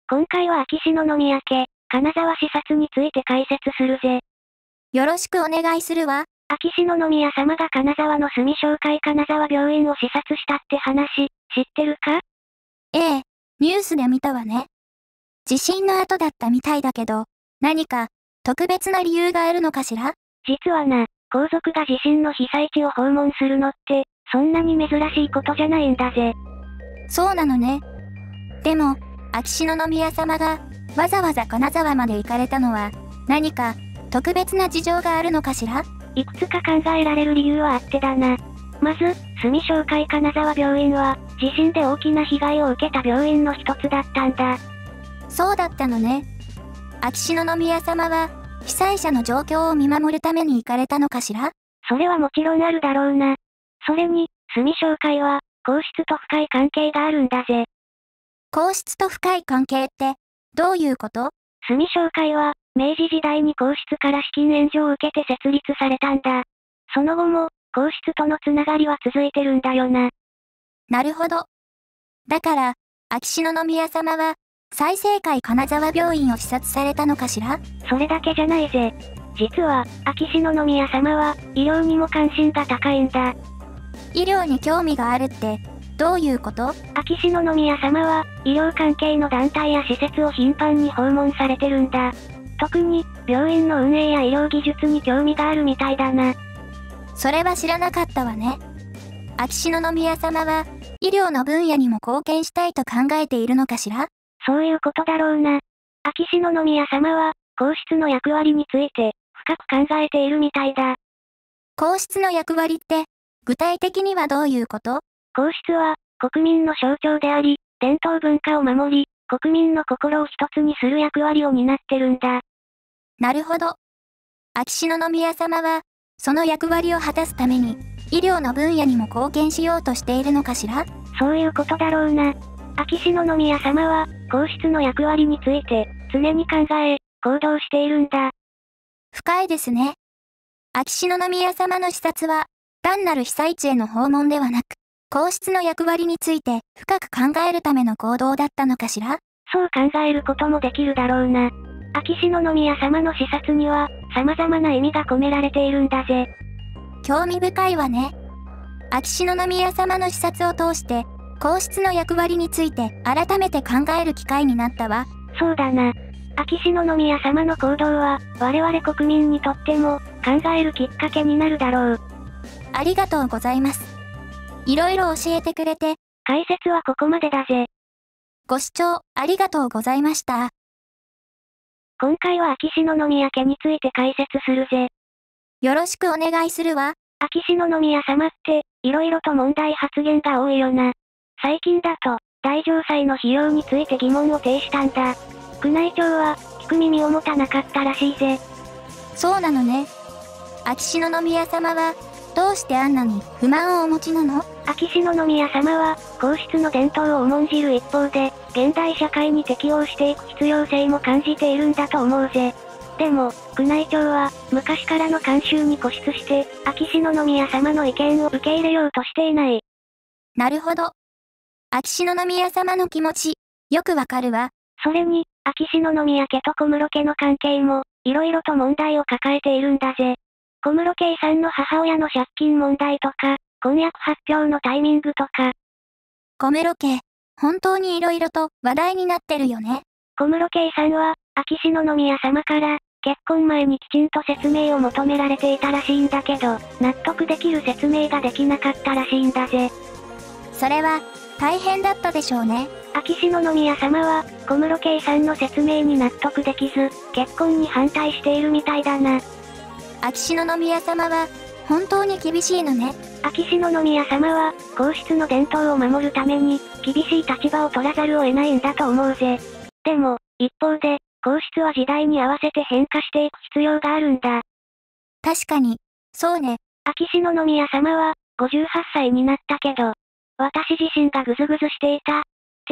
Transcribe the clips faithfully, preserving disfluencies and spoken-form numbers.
今回は秋篠宮家、金沢視察について解説するぜ。 よろしくお願いするわ。 秋篠宮様が金沢の住商会金沢病院を視察したって話、知ってるか？ ええ、ニュースで見たわね。地震の後だったみたいだけど、何か特別な理由があるのかしら？ 実はな、皇族が地震の被災地を訪問するのって、そんなに珍しいことじゃないんだぜ。 そうなのね。でも、秋篠宮様がわざわざ金沢まで行かれたのは、何か特別な事情があるのかしら？ いくつか考えられる理由はあってだな。まず、住商会金沢病院は、地震で大きな被害を受けた病院の一つだったんだ。 そうだったのね。秋篠宮様は、被災者の状況を見守るために行かれたのかしら？ それはもちろんあるだろうな。それに、住商会は、皇室と深い関係があるんだぜ。 皇室と深い関係って、どういうこと？ 住商会は、明治時代に皇室から資金援助を受けて設立されたんだ。その後も、皇室とのつながりは続いてるんだよな。 なるほど。だから、秋篠宮様は、済生会金沢病院を視察されたのかしら？ それだけじゃないぜ。実は、秋篠宮様は、医療にも関心が高いんだ。 医療に興味があるって、どういうこと？ 秋篠宮様は、医療関係の団体や施設を頻繁に訪問されてるんだ。特に、病院の運営や医療技術に興味があるみたいだな。 それは知らなかったわね。秋篠宮様は、医療の分野にも貢献したいと考えているのかしら？ そういうことだろうな。秋篠宮様は、皇室の役割について、深く考えているみたいだ。 皇室の役割って、具体的にはどういうこと？ 皇室は、国民の象徴であり、伝統文化を守り、国民の心を一つにする役割を担ってるんだ。 なるほど。秋篠宮様は、その役割を果たすために、医療の分野にも貢献しようとしているのかしら？ そういうことだろうな。秋篠宮様は、皇室の役割について、常に考え、行動しているんだ。 深いですね。秋篠宮様の視察は、単なる被災地への訪問ではなく、皇室の役割について深く考えるための行動だったのかしら？ そう考えることもできるだろうな。秋篠宮様の視察には、様々な意味が込められているんだぜ。 興味深いわね。秋篠宮様の視察を通して、皇室の役割について改めて考える機会になったわ。 そうだな。秋篠宮様の行動は、我々国民にとっても、考えるきっかけになるだろう。 ありがとうございます。いろいろ教えてくれて、 解説はここまでだぜ。 ご視聴ありがとうございました。 今回は秋篠宮家について解説するぜ。 よろしくお願いするわ。 秋篠宮様って、いろいろと問題発言が多いよな。最近だと、大嘗祭の費用について疑問を呈したんだ。宮内庁は、聞く耳を持たなかったらしいぜ。 そうなのね。秋篠宮様は、どうしてあんなに不満をお持ちなの？ 秋篠宮様は、皇室の伝統を重んじる一方で、現代社会に適応していく必要性も感じているんだと思うぜ。でも、宮内庁は、昔からの慣習に固執して、秋篠宮様の意見を受け入れようとしていない。 なるほど。秋篠宮様の気持ち、よくわかるわ。 それに、秋篠宮家と小室家の関係も、いろいろと問題を抱えているんだぜ。小室圭さんの母親の借金問題とか、婚約発表のタイミングとか。 小室家、本当にいろいろと話題になってるよね。 小室圭さんは、秋篠宮様から、結婚前にきちんと説明を求められていたらしいんだけど、納得できる説明ができなかったらしいんだぜ。 それは、大変だったでしょうね。 秋篠宮様は、小室圭さんの説明に納得できず、結婚に反対しているみたいだな。 秋篠宮様は、本当に厳しいのね。 秋篠宮様は、皇室の伝統を守るために、厳しい立場を取らざるを得ないんだと思うぜ。でも、一方で、皇室は時代に合わせて変化していく必要があるんだ。 確かに、そうね。 秋篠宮様は、ごじゅうはっさいになったけど、私自身がぐずぐずしていた。って、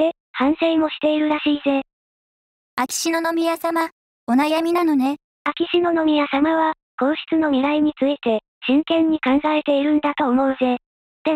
反省もしているらしいぜ。 秋篠宮様、お悩みなのね。 秋篠宮様は、皇室の未来について、真剣に考えているんだと思うぜ。でも、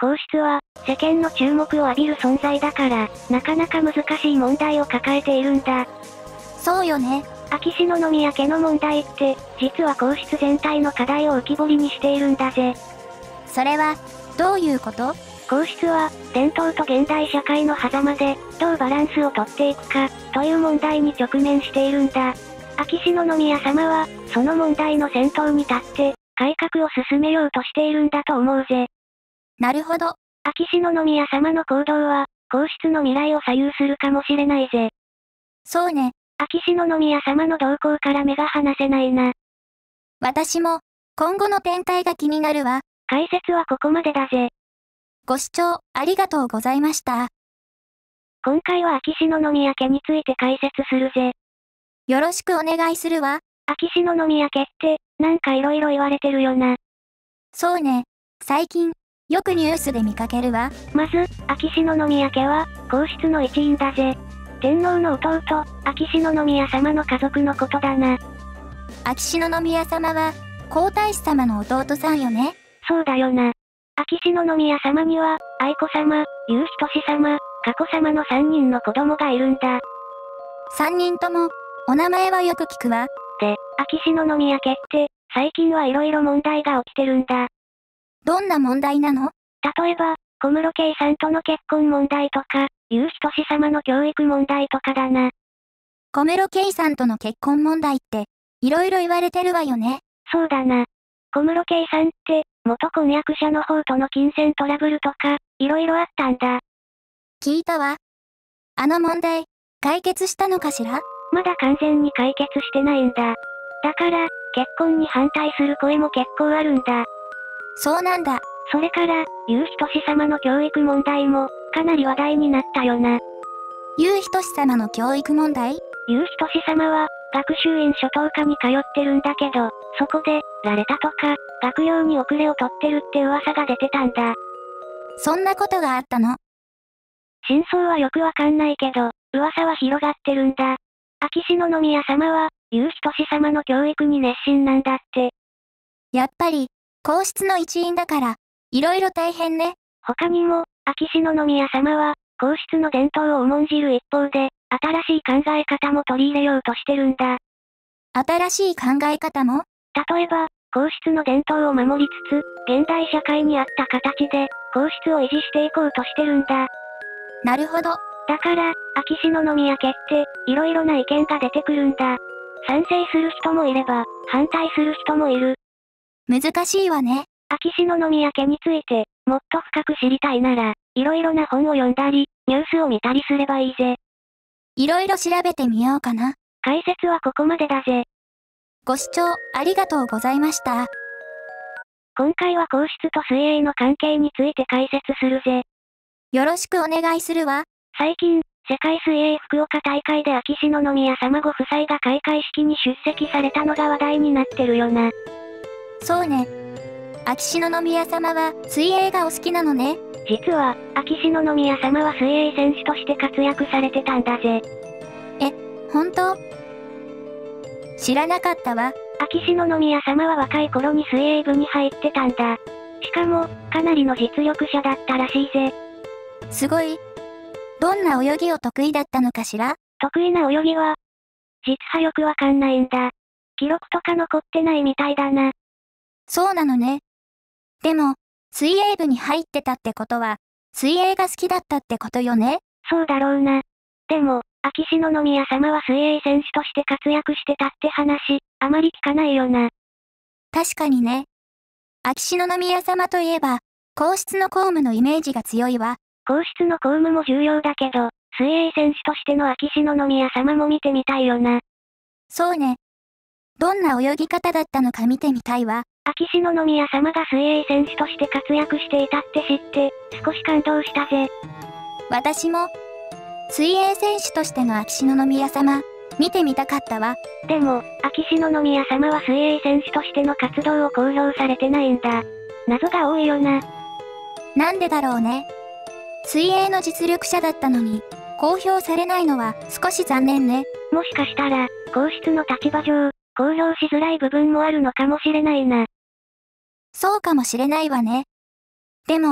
皇室は、世間の注目を浴びる存在だから、なかなか難しい問題を抱えているんだ。 そうよね。 秋篠宮家の問題って、実は皇室全体の課題を浮き彫りにしているんだぜ。 それは、どういうこと？ 皇室は、伝統と現代社会の狭間で、どうバランスをとっていくか、という問題に直面しているんだ。秋篠宮様は、その問題の先頭に立って、改革を進めようとしているんだと思うぜ。 なるほど。 秋篠宮様の行動は、皇室の未来を左右するかもしれないぜ。 そうね。 秋篠宮様の動向から目が離せないな。 私も、今後の展開が気になるわ。 解説はここまでだぜ。 ご視聴ありがとうございました。 今回は秋篠宮家について解説するぜ。 よろしくお願いするわ。 秋篠宮家って、なんか色々言われてるよな。 そうね。最近、よくニュースで見かけるわ。 まず、秋篠宮家は、皇室の一員だぜ。天皇の弟、秋篠宮様の家族のことだな。 秋篠宮様は、皇太子様の弟さんよね。 そうだよな。秋篠宮様には、愛子様、悠仁様、佳子様のさんにんの子供がいるんだ。 さんにんとも、お名前はよく聞くわ。 で、秋篠宮家って、最近は色々問題が起きてるんだ。 どんな問題なの？ 例えば、小室圭さんとの結婚問題とか、悠仁様の教育問題とかだな。 小室圭さんとの結婚問題って、色々言われてるわよね。 そうだな。小室圭さんって、元婚約者の方との金銭トラブルとか、色々あったんだ。 聞いたわ。あの問題、解決したのかしら？ まだ完全に解決してないんだ。だから、結婚に反対する声も結構あるんだ。 そうなんだ。 それから、悠仁様の教育問題も、かなり話題になったよな。 悠仁様の教育問題？ 悠仁様は、学習院初等科に通ってるんだけど、そこで、られたとか、学業に遅れをとってるって噂が出てたんだ。 そんなことがあったの？ 真相はよくわかんないけど、噂は広がってるんだ。秋篠宮様は、悠仁様の教育に熱心なんだって。 やっぱり、皇室の一員だから、いろいろ大変ね。 他にも、秋篠宮様は、皇室の伝統を重んじる一方で、新しい考え方も取り入れようとしてるんだ。 新しい考え方も？ 例えば、皇室の伝統を守りつつ、現代社会に合った形で、皇室を維持していこうとしてるんだ。 なるほど。 だから、秋篠宮家って、いろいろな意見が出てくるんだ。賛成する人もいれば、反対する人もいる。 難しいわね。 秋篠宮家について、もっと深く知りたいなら、いろいろな本を読んだり、ニュースを見たりすればいいぜ。 いろいろ調べてみようかな。 解説はここまでだぜ。 ご視聴ありがとうございました。 今回は皇室と水泳の関係について解説するぜ。 よろしくお願いするわ。 最近、世界水泳福岡大会で秋篠宮様ご夫妻が開会式に出席されたのが話題になってるよな。 そうね。秋篠宮様は水泳がお好きなのね。 実は、秋篠宮様は水泳選手として活躍されてたんだぜ。 え、本当？知らなかったわ。 秋篠宮様は若い頃に水泳部に入ってたんだ。しかも、かなりの実力者だったらしいぜ。 すごい。どんな泳ぎを得意だったのかしら？ 得意な泳ぎは、実はよくわかんないんだ。記録とか残ってないみたいだな。 そうなのね。でも、水泳部に入ってたってことは、水泳が好きだったってことよね？ そうだろうな。でも、秋篠宮様は水泳選手として活躍してたって話、あまり聞かないよな。 確かにね。秋篠宮様といえば、皇室の公務のイメージが強いわ。 皇室の公務も重要だけど、水泳選手としての秋篠宮様も見てみたいよな。 そうね。どんな泳ぎ方だったのか見てみたいわ。 秋篠宮様が水泳選手として活躍していたって知って、少し感動したぜ。 私も、水泳選手としての秋篠宮様、見てみたかったわ。 でも、秋篠宮様は水泳選手としての活動を公表されてないんだ。謎が多いよな。 なんでだろうね。水泳の実力者だったのに、公表されないのは少し残念ね。 もしかしたら、皇室の立場上、公表しづらい部分もあるのかもしれないな。 そうかもしれないわね。でも、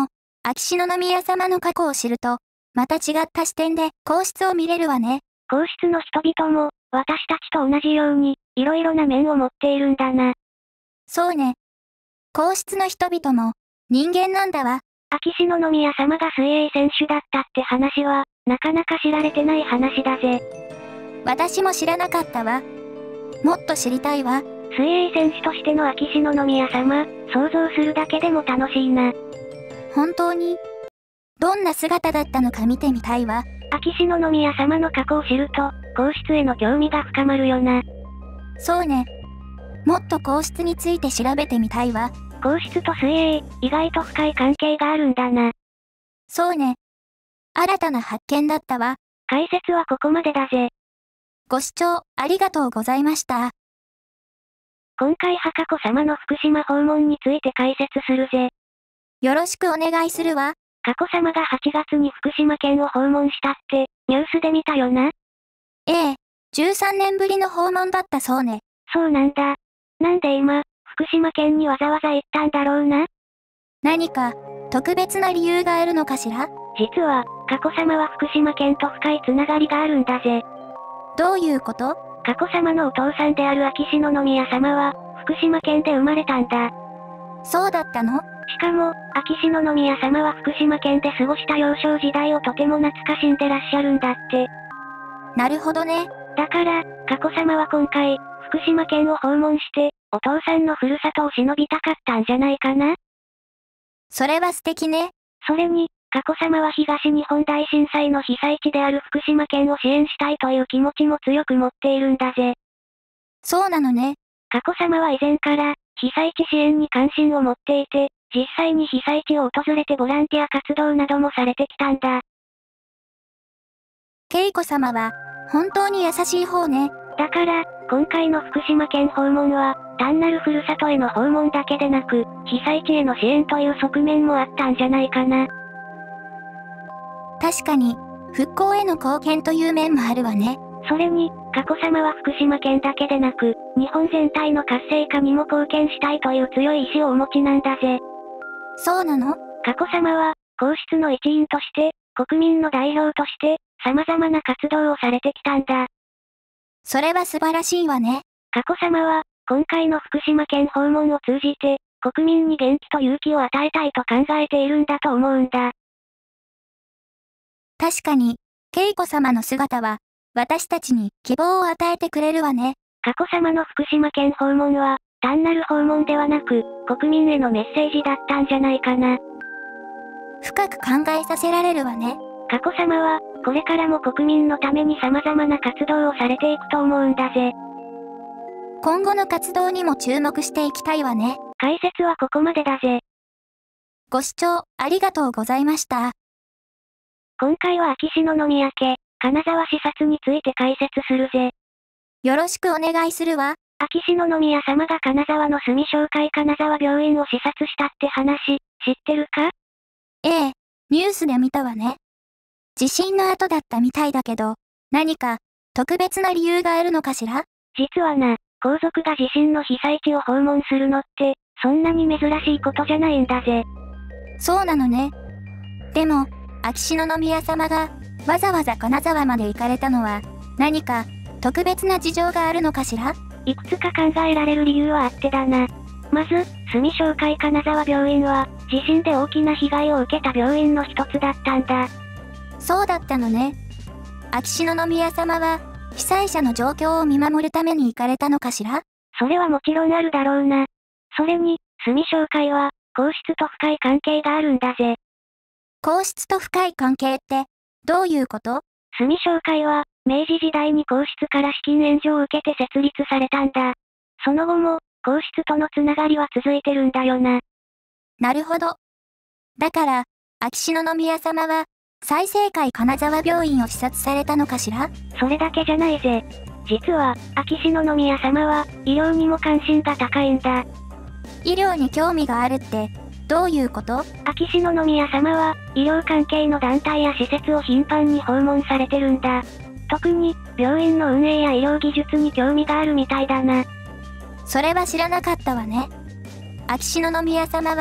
秋篠宮様の過去を知ると、また違った視点で皇室を見れるわね。 皇室の人々も、私たちと同じように、いろいろな面を持っているんだな。 そうね。皇室の人々も、人間なんだわ。 秋篠宮様が水泳選手だったって話は、なかなか知られてない話だぜ。 私も知らなかったわ。もっと知りたいわ。 水泳選手としての秋篠宮様、想像するだけでも楽しいな。 本当に？どんな姿だったのか見てみたいわ。 秋篠宮様の過去を知ると、皇室への興味が深まるよな。 そうね。もっと皇室について調べてみたいわ。 皇室と水泳、意外と深い関係があるんだな。 そうね。新たな発見だったわ。 解説はここまでだぜ。 ご視聴ありがとうございました。 今回華子様の福島訪問について解説するぜ。 よろしくお願いするわ。 佳子様がはちがつに福島県を訪問したって、ニュースで見たよな？ ええ、じゅうさんねんぶりの訪問だったそうね。 そうなんだ。なんで今、福島県にわざわざ行ったんだろうな？ 何か、特別な理由があるのかしら？ 実は、佳子様は福島県と深いつながりがあるんだぜ。 どういうこと？ 佳子様のお父さんである秋篠宮様は、福島県で生まれたんだ。 そうだったの？ しかも、秋篠宮様は福島県で過ごした幼少時代をとても懐かしんでらっしゃるんだって。 なるほどね。 だから、佳子様は今回、福島県を訪問して、お父さんのふるさとを忍びたかったんじゃないかな？ それは素敵ね。 それに、佳子様は東日本大震災の被災地である福島県を支援したいという気持ちも強く持っているんだぜ。 そうなのね。 佳子様は以前から、被災地支援に関心を持っていて、実際に被災地を訪れてボランティア活動などもされてきたんだ。 恵子様は、本当に優しい方ね。 だから、今回の福島県訪問は、単なるふるさとへの訪問だけでなく、被災地への支援という側面もあったんじゃないかな。 確かに、復興への貢献という面もあるわね。 それに、佳子様は福島県だけでなく、日本全体の活性化にも貢献したいという強い意志をお持ちなんだぜ。 そうなの？ 佳子様は、皇室の一員として、国民の代表として、様々な活動をされてきたんだ。 それは素晴らしいわね。 佳子様は、今回の福島県訪問を通じて、国民に元気と勇気を与えたいと考えているんだと思うんだ。 確かに、恵子様の姿は、私たちに希望を与えてくれるわね。 佳子様の福島県訪問は、単なる訪問ではなく、国民へのメッセージだったんじゃないかな。 深く考えさせられるわね。 佳子様は、これからも国民のために様々な活動をされていくと思うんだぜ。 今後の活動にも注目していきたいわね。 解説はここまでだぜ。 ご視聴ありがとうございました。 今回は秋篠宮家、金沢視察について解説するぜ。 よろしくお願いするわ。 秋篠宮様が金沢の住商会金沢病院を視察したって話、知ってるか？ ええ、ニュースで見たわね。地震の後だったみたいだけど、何か特別な理由があるのかしら？ 実はな、皇族が地震の被災地を訪問するのって、そんなに珍しいことじゃないんだぜ。 そうなのね。でも、秋篠宮様がわざわざ金沢まで行かれたのは、何か特別な事情があるのかしら？ いくつか考えられる理由はあってだな。まず、住商会金沢病院は、地震で大きな被害を受けた病院の一つだったんだ。 そうだったのね。秋篠宮様は、被災者の状況を見守るために行かれたのかしら？ それはもちろんあるだろうな。それに、住商会は、皇室と深い関係があるんだぜ。 皇室と深い関係って、どういうこと？ 住商会は、明治時代に皇室から資金援助を受けて設立されたんだ。その後も、皇室とのつながりは続いてるんだよな。 なるほど。だから、秋篠宮様は、済生会金沢病院を視察されたのかしら？ それだけじゃないぜ。実は、秋篠宮様は、医療にも関心が高いんだ。 医療に興味があるって、どういうこと？ 秋篠宮様は、医療関係の団体や施設を頻繁に訪問されてるんだ。特に、病院の運営や医療技術に興味があるみたいだな。 それは知らなかったわね。秋篠宮様は、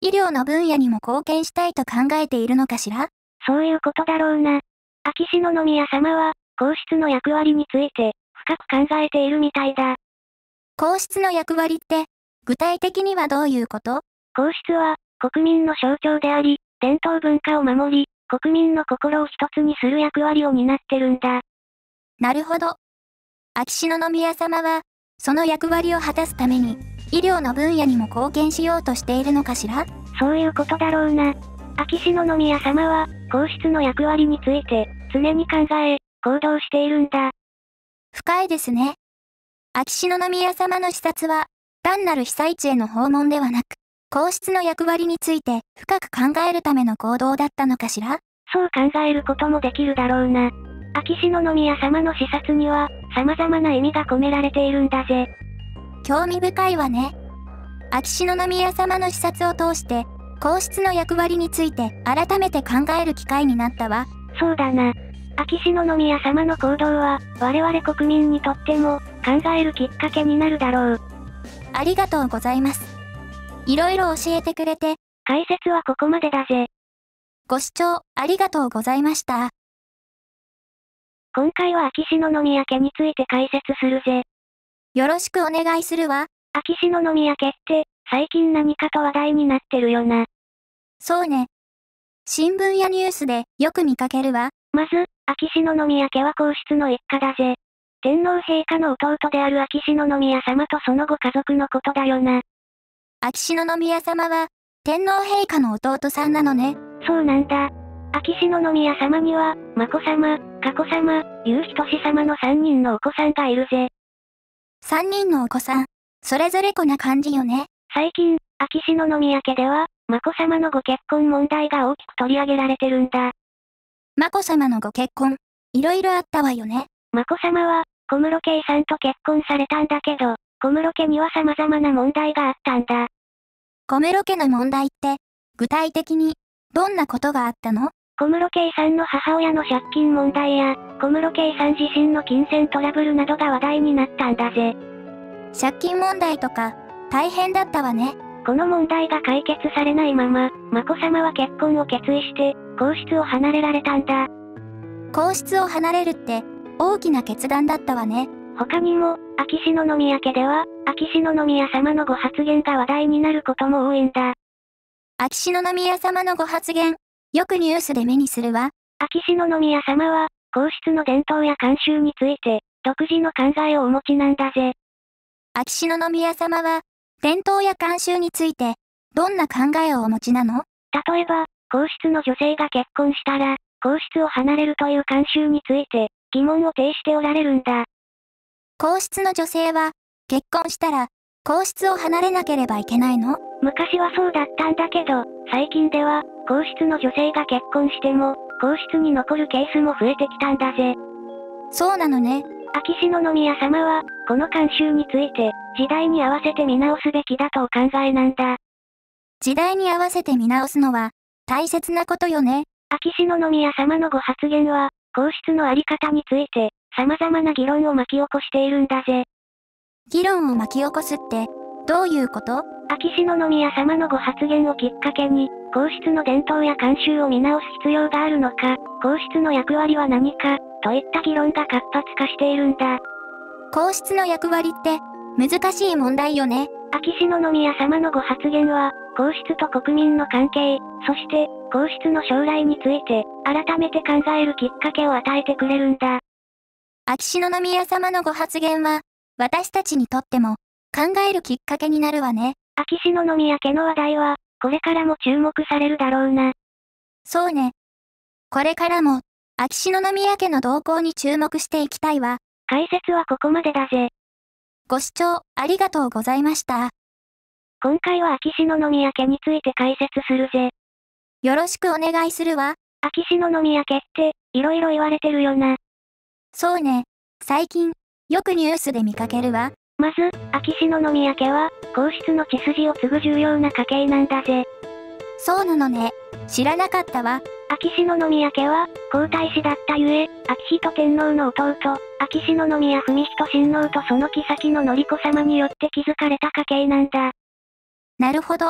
医療の分野にも貢献したいと考えているのかしら？ そういうことだろうな。秋篠宮様は、皇室の役割について、深く考えているみたいだ。 皇室の役割って、具体的にはどういうこと？ 皇室は、国民の象徴であり、伝統文化を守り、国民の心を一つにする役割を担ってるんだ。 なるほど。秋篠宮様は、その役割を果たすために、医療の分野にも貢献しようとしているのかしら？ そういうことだろうな。秋篠宮様は、皇室の役割について、常に考え、行動しているんだ。 深いですね。秋篠宮様の視察は、単なる被災地への訪問ではなく、皇室の役割について深く考えるための行動だったのかしら？ そう考えることもできるだろうな。秋篠宮様の視察には、様々な意味が込められているんだぜ。 興味深いわね。秋篠宮様の視察を通して、皇室の役割について改めて考える機会になったわ。 そうだな。秋篠宮様の行動は、我々国民にとっても、考えるきっかけになるだろう。 ありがとうございます。いろいろ教えてくれて、 解説はここまでだぜ。 ご視聴ありがとうございました。 今回は秋篠宮家について解説するぜ。 よろしくお願いするわ。 秋篠宮家って、最近何かと話題になってるよな。 そうね。新聞やニュースでよく見かけるわ。 まず、秋篠宮家は皇室の一家だぜ。天皇陛下の弟である秋篠宮様とその後家族のことだよな。 秋篠宮様は、天皇陛下の弟さんなのね。 そうなんだ。秋篠宮様には、眞子さま、佳子さま、悠仁さまのさんにんのお子さんがいるぜ。 さんにんのお子さん、それぞれ子な感じよね。 最近、秋篠宮家では、眞子さまのご結婚問題が大きく取り上げられてるんだ。 眞子さまのご結婚、いろいろあったわよね。 眞子さまは、小室圭さんと結婚されたんだけど、小室家には様々な問題があったんだ。 小室家の問題って、具体的に、どんなことがあったの？ 小室圭さんの母親の借金問題や、小室圭さん自身の金銭トラブルなどが話題になったんだぜ。 借金問題とか、大変だったわね。 この問題が解決されないまま、眞子さまは結婚を決意して、皇室を離れられたんだ。 皇室を離れるって、大きな決断だったわね。 他にも、秋篠宮家では、秋篠宮様のご発言が話題になることも多いんだ。 秋篠宮様のご発言、よくニュースで目にするわ。 秋篠宮様は、皇室の伝統や慣習について、独自の考えをお持ちなんだぜ。 秋篠宮様は、伝統や慣習について、どんな考えをお持ちなの？ 例えば、皇室の女性が結婚したら、皇室を離れるという慣習について、疑問を呈しておられるんだ。 皇室の女性は、結婚したら、皇室を離れなければいけないの？ 昔はそうだったんだけど、最近では、皇室の女性が結婚しても、皇室に残るケースも増えてきたんだぜ。 そうなのね。 秋篠宮様は、この慣習について、時代に合わせて見直すべきだとお考えなんだ。 時代に合わせて見直すのは、大切なことよね。 秋篠宮様のご発言は、皇室のあり方について、様々な議論を巻き起こしているんだぜ。 議論を巻き起こすって、どういうこと？ 秋篠宮様のご発言をきっかけに、皇室の伝統や慣習を見直す必要があるのか、皇室の役割は何か、といった議論が活発化しているんだ。 皇室の役割って、難しい問題よね。 秋篠宮様のご発言は、皇室と国民の関係、そして、皇室の将来について、改めて考えるきっかけを与えてくれるんだ。 秋篠宮様のご発言は、私たちにとっても、考えるきっかけになるわね。 秋篠宮家の話題は、これからも注目されるだろうな。 そうね。これからも、秋篠宮家の動向に注目していきたいわ。 解説はここまでだぜ。 ご視聴ありがとうございました。 今回は秋篠宮家について解説するぜ。 よろしくお願いするわ。 秋篠宮家って、いろいろ言われてるよな。 そうね。最近、よくニュースで見かけるわ。 まず、秋篠宮家は、皇室の血筋を継ぐ重要な家系なんだぜ。 そうなのね。知らなかったわ。 秋篠宮家は、皇太子だったゆえ、秋仁天皇の弟、秋篠宮文仁親王とその后の典子様によって築かれた家系なんだ。 なるほど。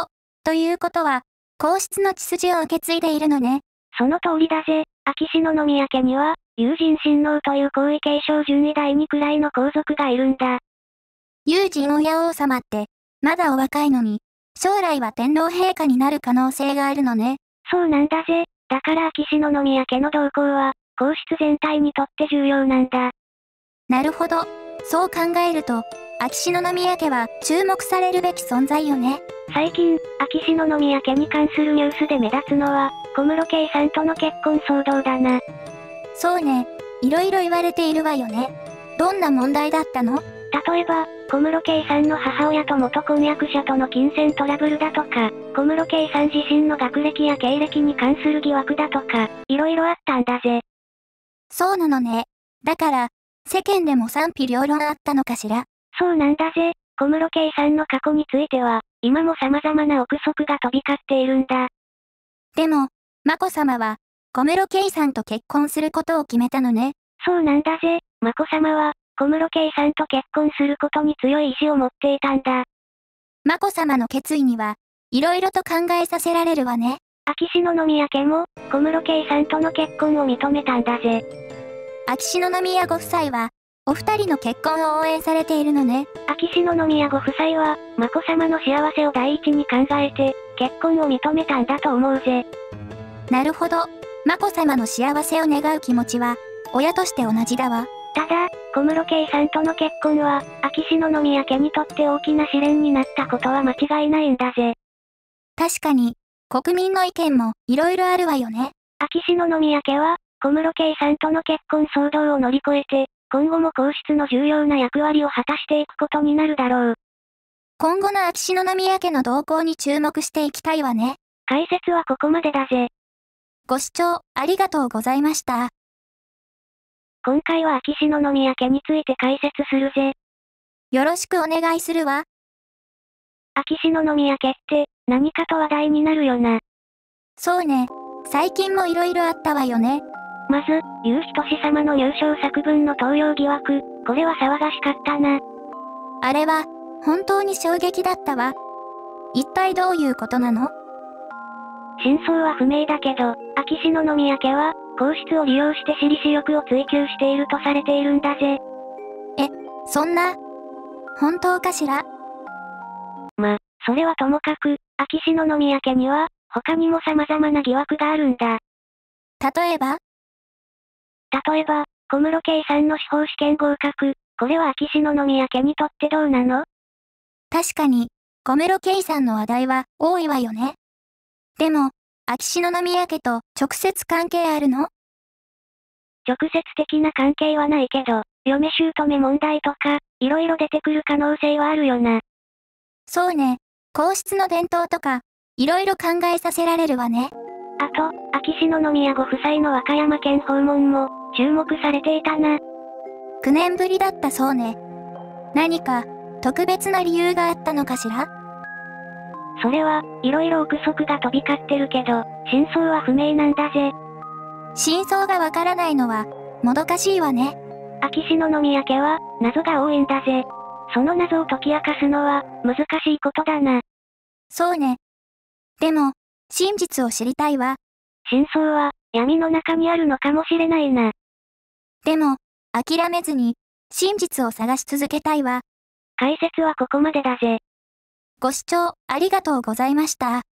ということは、皇室の血筋を受け継いでいるのね。 その通りだぜ。秋篠宮家には、有人親王という皇位継承順位だいにくらいの皇族がいるんだ。 有人親王様って、まだお若いのに、将来は天皇陛下になる可能性があるのね。 そうなんだぜ。だから秋篠宮家の動向は、皇室全体にとって重要なんだ。 なるほど。そう考えると、秋篠宮家は注目されるべき存在よね。 最近、秋篠宮家に関するニュースで目立つのは、小室圭さんとの結婚騒動だな。 そうね。いろいろ言われているわよね。どんな問題だったの？ 例えば、小室圭さんの母親と元婚約者との金銭トラブルだとか、小室圭さん自身の学歴や経歴に関する疑惑だとか、いろいろあったんだぜ。 そうなのね。だから、世間でも賛否両論あったのかしら。 そうなんだぜ。小室圭さんの過去については、今も様々な憶測が飛び交っているんだ。 でも、眞子さまは、小室圭さんと結婚することを決めたのね。 そうなんだぜ。眞子さまは、小室圭さんと結婚することに強い意志を持っていたんだ。 眞子さまの決意には、いろいろと考えさせられるわね。 秋篠宮家も、小室圭さんとの結婚を認めたんだぜ。 秋篠宮ご夫妻は、お二人の結婚を応援されているのね。 秋篠宮ご夫妻は、眞子さまの幸せを第一に考えて、結婚を認めたんだと思うぜ。 なるほど。眞子さまの幸せを願う気持ちは、親として同じだわ。 ただ、小室圭さんとの結婚は、秋篠宮家にとって大きな試練になったことは間違いないんだぜ。 確かに、国民の意見もいろいろあるわよね。 秋篠宮家は、小室圭さんとの結婚騒動を乗り越えて、今後も皇室の重要な役割を果たしていくことになるだろう。 今後の秋篠宮家の動向に注目していきたいわね。 解説はここまでだぜ。 ご視聴ありがとうございました。 今回は秋篠宮家について解説するぜ。 よろしくお願いするわ。 秋篠宮家って、何かと話題になるよな。 そうね。最近もいろいろあったわよね。 まず、祐仁様の入賞作文の盗用疑惑、これは騒がしかったな。 あれは、本当に衝撃だったわ。一体どういうことなの？ 真相は不明だけど、秋篠宮家は、皇室を利用して私利私欲を追求しているとされているんだぜ。 え、そんな、本当かしら？ ま、それはともかく、秋篠宮家には、他にも様々な疑惑があるんだ。 例えば？ 例えば、小室圭さんの司法試験合格、これは秋篠宮家にとってどうなの？ 確かに、小室圭さんの話題は多いわよね。でも、秋篠宮家と直接関係あるの？ 直接的な関係はないけど、嫁姑問題とか、いろいろ出てくる可能性はあるよな。 そうね。皇室の伝統とか、いろいろ考えさせられるわね。 あと、秋篠宮ご夫妻の和歌山県訪問も、注目されていたな。 きゅうねんぶりだったそうね。何か、特別な理由があったのかしら？ それは、いろいろ憶測が飛び交ってるけど、真相は不明なんだぜ。 真相がわからないのは、もどかしいわね。 秋篠宮家は、謎が多いんだぜ。その謎を解き明かすのは、難しいことだな。 そうね。でも、真実を知りたいわ。 真相は、闇の中にあるのかもしれないな。 でも、諦めずに、真実を探し続けたいわ。 解説はここまでだぜ。 ご視聴ありがとうございました。